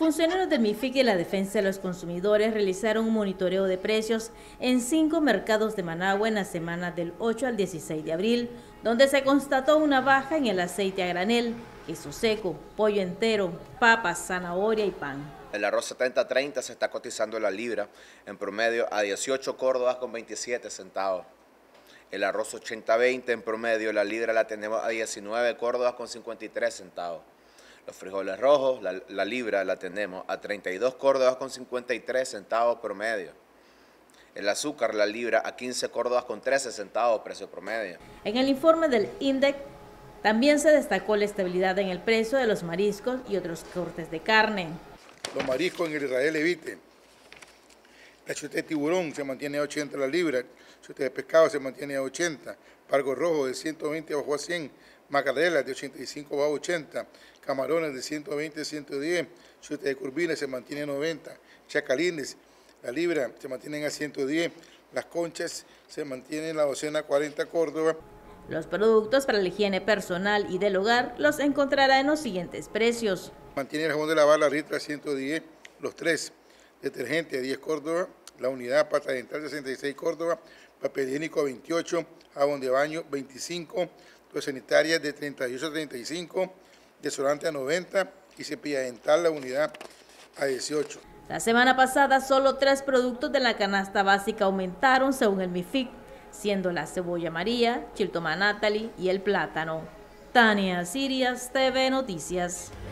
Funcionarios del MIFIC y la Defensa de los Consumidores realizaron un monitoreo de precios en 5 mercados de Managua en la semana del 8 al 16 de abril, donde se constató una baja en el aceite a granel, queso seco, pollo entero, papas, zanahoria y pan. El arroz 70-30 se está cotizando la libra en promedio a 18 córdobas con 27 centavos. El arroz 80-20 en promedio la libra la tenemos a 19 córdobas con 53 centavos. Los frijoles rojos, la libra la tenemos a 32 córdobas con 53 centavos promedio. El azúcar, la libra a 15 córdobas con 13 centavos precio promedio. En el informe del INDEC también se destacó la estabilidad en el precio de los mariscos y otros cortes de carne. Los mariscos en el Israel Levite. La chuleta de tiburón se mantiene a 80 la libra, la chuleta de pescado se mantiene a 80, pargo rojo de 120 bajó a 100, macarela de 85 bajó a 80, camarones de 120 a 110, chuleta de curvines se mantiene a 90, chacalines, la libra se mantienen a 110, las conchas se mantienen la docena a 40 Córdoba. Los productos para la higiene personal y del hogar los encontrará en los siguientes precios. Mantiene el jabón de lavar la litra a 110, los 3. Detergente a 10 Córdoba, la unidad pasta dental 66 Córdoba, papel higiénico a 28, jabón de baño 25, toallas sanitarias de 38 a 35, desodorante a 90 y cepilla dental la unidad a 18. La semana pasada solo 3 productos de la canasta básica aumentaron según el MIFIC, siendo la cebolla amarilla, chiltoma Natalie y el plátano. Tania Sirias, TV Noticias.